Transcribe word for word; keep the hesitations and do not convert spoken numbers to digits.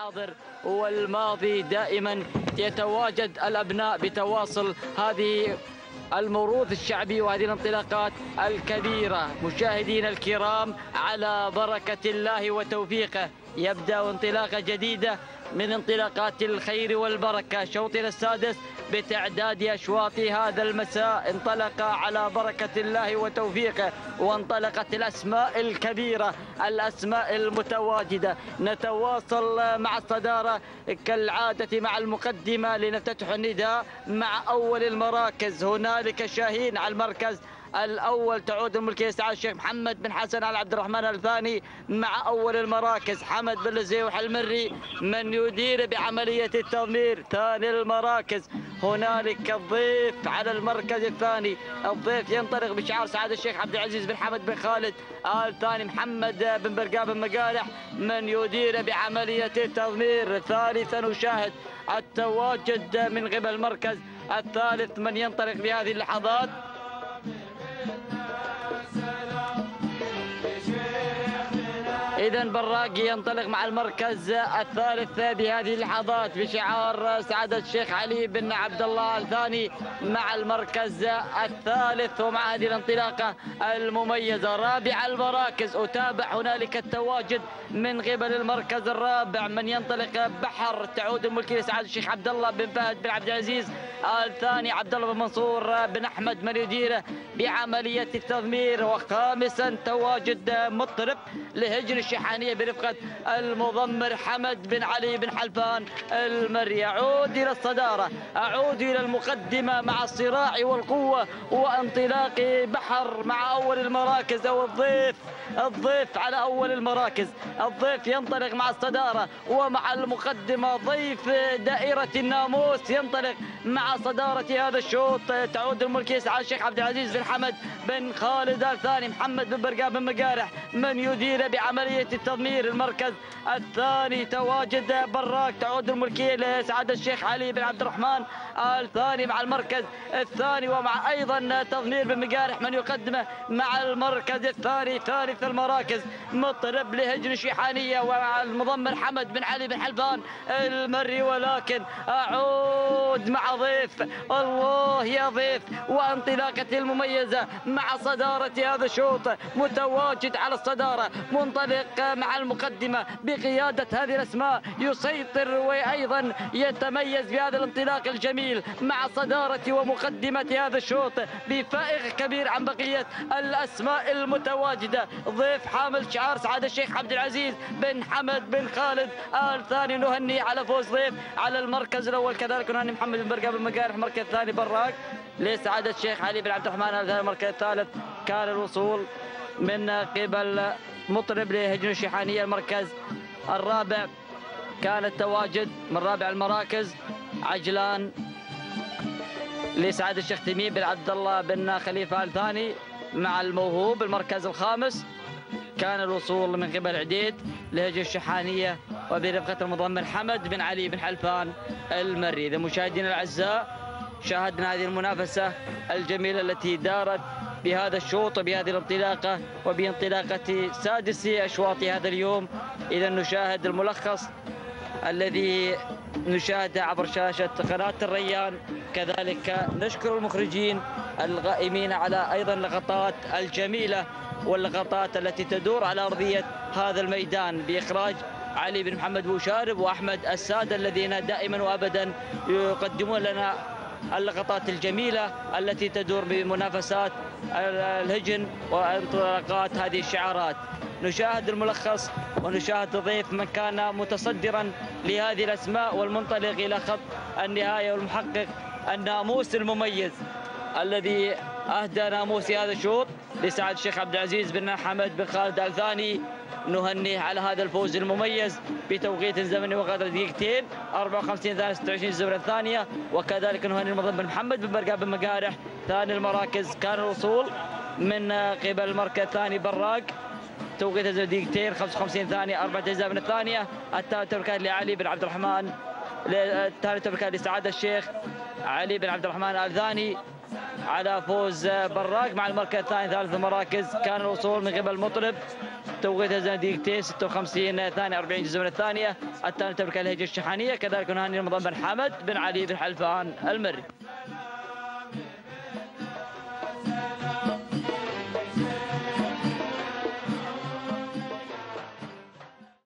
الحاضر والماضي دائما يتواجد الأبناء بتواصل هذه الموروث الشعبي وهذه الانطلاقات الكبيرة. مشاهدينا الكرام، على بركة الله وتوفيقه يبدأ انطلاقة جديدة من انطلاقات الخير والبركة. شوطنا السادس بتعداد أشواط هذا المساء انطلق على بركة الله وتوفيقه، وانطلقت الأسماء الكبيرة، الأسماء المتواجدة. نتواصل مع الصدارة كالعادة مع المقدمة لنفتتح النداء مع أول المراكز. هنالك شاهين على المركز الأول تعود الملكية لسعادة الشيخ محمد بن حسن آل عبد الرحمن الثاني مع أول المراكز. حمد بن لزيوح المري من يدير بعملية التضمير. ثاني المراكز هنالك الضيف على المركز الثاني، الضيف ينطلق بشعار سعادة الشيخ عبد العزيز بن حمد بن خالد آل ثاني محمد بن برقاب بن مقالح من يدير بعملية التضمير. ثالثا نشاهد التواجد من قبل المركز الثالث من ينطلق بهذه اللحظات إذا براقي ينطلق مع المركز الثالث بهذه اللحظات بشعار سعادة الشيخ علي بن عبد الله الثاني مع المركز الثالث ومع هذه الانطلاقة المميزة. رابع المراكز أتابع هنالك التواجد من قبل المركز الرابع من ينطلق بحر تعود الملكية لسعادة الشيخ عبد الله بن فهد بن عبد العزيز الثاني عبد الله بن منصور بن أحمد من يديره بعملية التضمير. وخامسا تواجد مطرب لهجن الشحانية برفقة المضمر حمد بن علي بن حلفان المري. أعود إلى الصدارة، أعود إلى المقدمة مع الصراع والقوة وانطلاق بحر مع أول المراكز أو الضيف الضيف على أول المراكز. الضيف ينطلق مع الصدارة ومع المقدمة ضيف دائرة الناموس ينطلق مع صدارة هذا الشوط. تعود الملكية سعادة الشيخ عبد العزيز بن حمد بن خالد الثاني محمد بن برقاب بن مقارح من يدير بعملية التضمير. المركز الثاني تواجد براك تعود الملكية لسعادة الشيخ علي بن عبد الرحمن الثاني مع المركز الثاني ومع أيضا تضمير بن مقارح من يقدمه مع المركز الثاني. ثالث المراكز مطرب لهجن الشيحانية ومع المضمر حمد بن علي بن حلفان المري. ولكن أعود مع ضيف الله يا ضيف وانطلاقته المميزة مع صدارة هذا الشوط متواجد على الصدارة منطلق مع المقدمة بقيادة هذه الأسماء يسيطر وأيضا يتميز بهذا الانطلاق الجميل مع صدارة ومقدمة هذا الشوط بفائق كبير عن بقية الأسماء المتواجدة. ضيف حامل شعار سعادة الشيخ عبد العزيز بن حمد بن خالد آل ثاني نهني على فوز ضيف على المركز الأول. كذلك نهني محمد بن برقاب بن مقارح المركز الثاني براك لسعادة الشيخ علي بن عبد الرحمن آل ثاني المركز الثالث. كان الوصول من قبل مطرب لهجن الشيحانية. المركز الرابع كان التواجد من رابع المراكز عجلان لسعادة الشيخ تميم بن عبد الله بن خليفة آل ثاني مع الموهوب. المركز الخامس كان الوصول من قبل عديد لهجن الشحانية وبرفقة المضمر حمد بن علي بن حلفان المري. إذا مشاهدينا الأعزاء شاهدنا هذه المنافسة الجميلة التي دارت بهذا الشوط وبهذه الانطلاقة وبانطلاقة سادس أشواط هذا اليوم. إذا نشاهد الملخص الذي نشاهده عبر شاشة قناة الريان. كذلك نشكر المخرجين الغائمين على أيضا اللقطات الجميلة واللقطات التي تدور على أرضية هذا الميدان بإخراج علي بن محمد بوشارب وأحمد السادة الذين دائما وأبدا يقدمون لنا اللقطات الجميلة التي تدور بمنافسات الهجن وانطلاقات هذه الشعارات. نشاهد الملخص ونشاهد ضيف من كان متصدرا لهذه الأسماء والمنطلق إلى خط النهاية والمحقق الناموس المميز الذي أهدى ناموس هذا الشوط لسعادة الشيخ عبد العزيز بن حمد بن خالد آل ثاني. نهنيه على هذا الفوز المميز بتوقيت زمني وقدر دقيقتين أربعة وخمسين ثانية ستة وعشرين الزمرة الثانية. وكذلك نهني المضمر محمد بن برقاب بن مقارح ثاني المراكز. كان الوصول من قبل المركز الثاني براق توقيت دقيقتين خمسة وخمسين ثانية أربعة أجزاء من الثانية. الثالث تبركات لعلي بن عبد الرحمن الثالث تبركات لسعادة الشيخ علي بن عبد الرحمن آل ثاني على فوز براق. مع المركز الثاني ثالث المراكز كان الوصول من قبل مطرب، توقيت الزمن دقيقتين ستة وخمسين ثانية أربعين جزء من الثانية. الثاني تملك الهجة الشحانية، كذلك نهاني رمضان بن حمد بن علي بن حلفان المري.